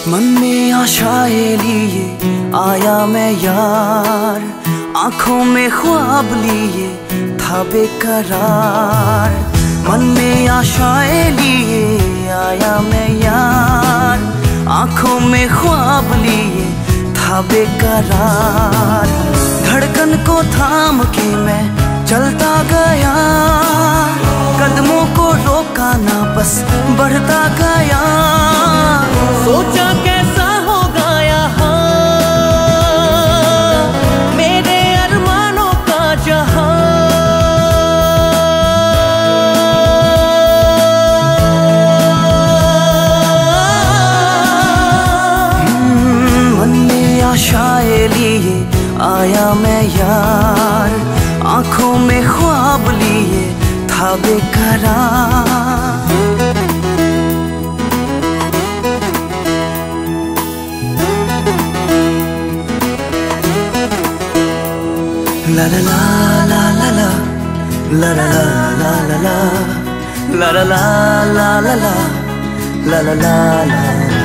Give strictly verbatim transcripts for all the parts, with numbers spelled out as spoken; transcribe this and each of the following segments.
मन में आशाएं लिए आया मैं यार, आंखों में ख्वाब लिए था बेकरार। मन में आशाएं लिए आया मैं यार, आंखों में ख्वाब लिए था बेकरार। धड़कन को थाम के मैं चलता गया, कदमों को रोका ना बस बढ़ता गया। सोचा कैसा होगा यहाँ मेरे अरमानों का जहां। मन में आशाएं लिए आया मैं यार, आंखों में ख्वाब लिए था बेकरार। La la la la la la la la la la la la la la la la la la la la।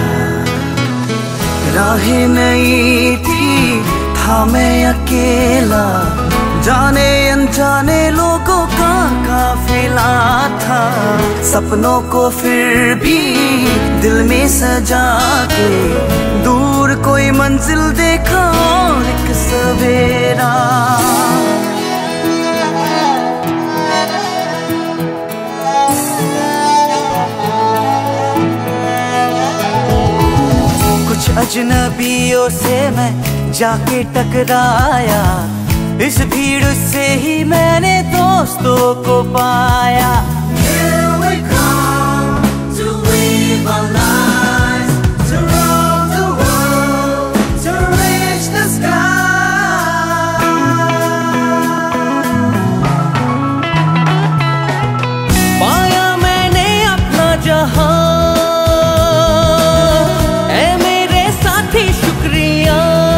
राहें नहीं थी था मैं अकेला, जाने अनजाने लोगों का काफिला था। सपनों को फिर भी दिल में सजा के दूर कोई मंजिल देखा और एक सवेरा। कुछ अजनबियों से मैं जाके टकराया, इस भीड़ से ही मैंने दोस्तों को पाया। Here we come to live our lives, to roam the world, to reach the sky. पाया मैंने अपना जहां, ऐ मेरे साथी शुक्रिया।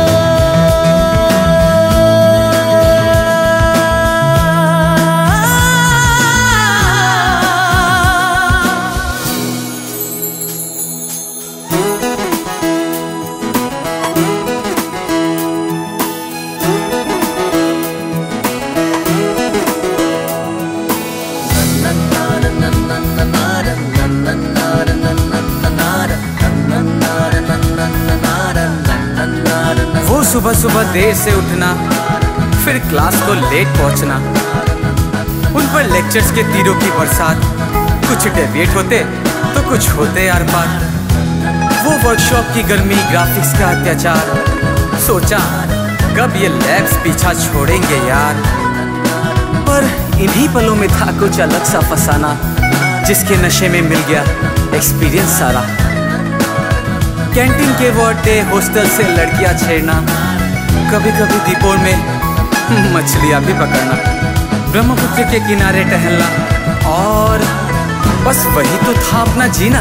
वो सुबह सुबह देर से उठना, फिर क्लास को लेट पहुंचना, उन पर लेक्चर्स के तीरों की बरसात, कुछ डेविएट होते तो कुछ होते यार बात। वो वर्कशॉप की गर्मी, ग्राफिक्स का अत्याचार, सोचा कब ये लैब्स पीछा छोड़ेंगे यार। पर इन्हीं पलों में था कुछ अलग सा फसाना, जिसके नशे में मिल गया एक्सपीरियंस सारा। कैंटीन के वो अड्डे, हॉस्टल से लड़कियां छेड़ना, कभी कभी दीपोर में मछलियां भी पकड़ना, ब्रह्मपुत्र के किनारे टहलना, और बस वही तो था अपना जीना।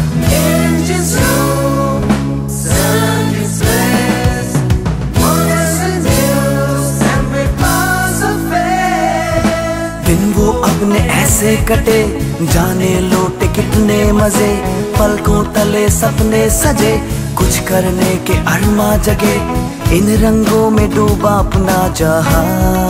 दिन वो अपने ऐसे कटे, जाने लोटे कितने मजे, पलकों तले सपने सजे, कुछ करने के अरमा जगे, इन रंगों में डूबा अपना जहां।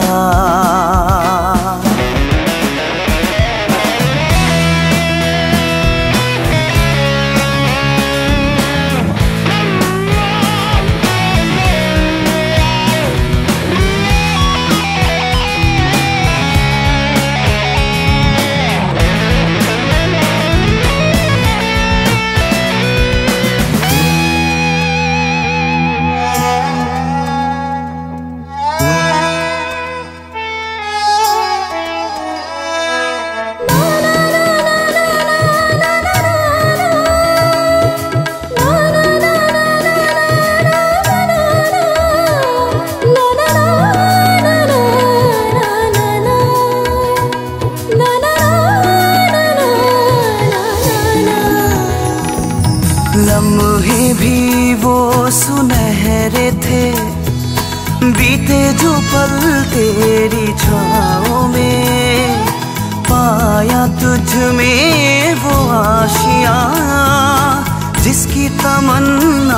लम्हे भी वो सुनहरे थे, बीते जो पल तेरी छाँव में, पाया तुझ में वो आशियाँ जिसकी तमन्ना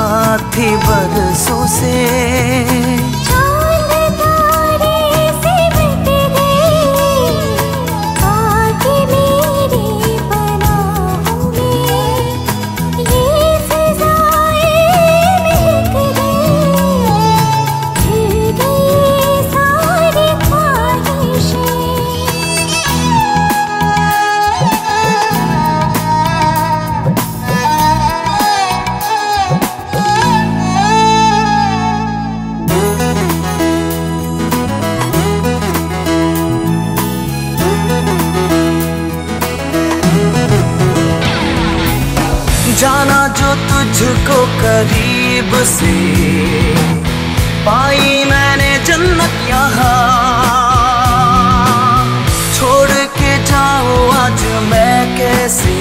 थी बरसों से। जाना जो तुझको करीब से, पाई मैंने जन्नत यहाँ। छोड़ के जाओ आज मैं कैसे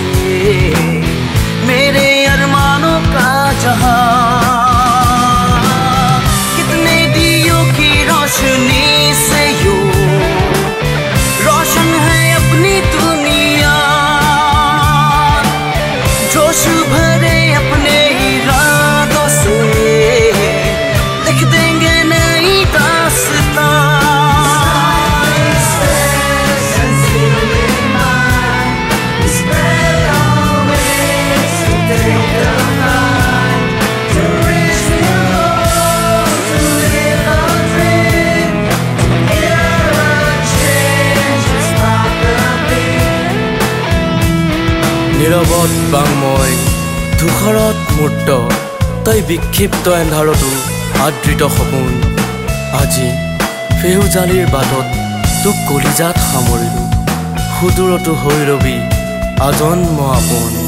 मेरे अरमानों का जहां। कितने दियों की रोशनी से यूं रोशन है अपनी दुनिया। जोश भरे अपने इरादों से लिख देंगे नई दास्तां। নীৰৱত বাংময় ধূসৰত মূৰ্ত, তই বিক্ষিপ্ত এন্ধাৰতো আদৃত সপোন। আজি ফেহুজালিৰ বাটত তোক কলিজাত সামৰিলোঁ, সুদূৰতো হৈ ৰবি আজন্ম আপোন।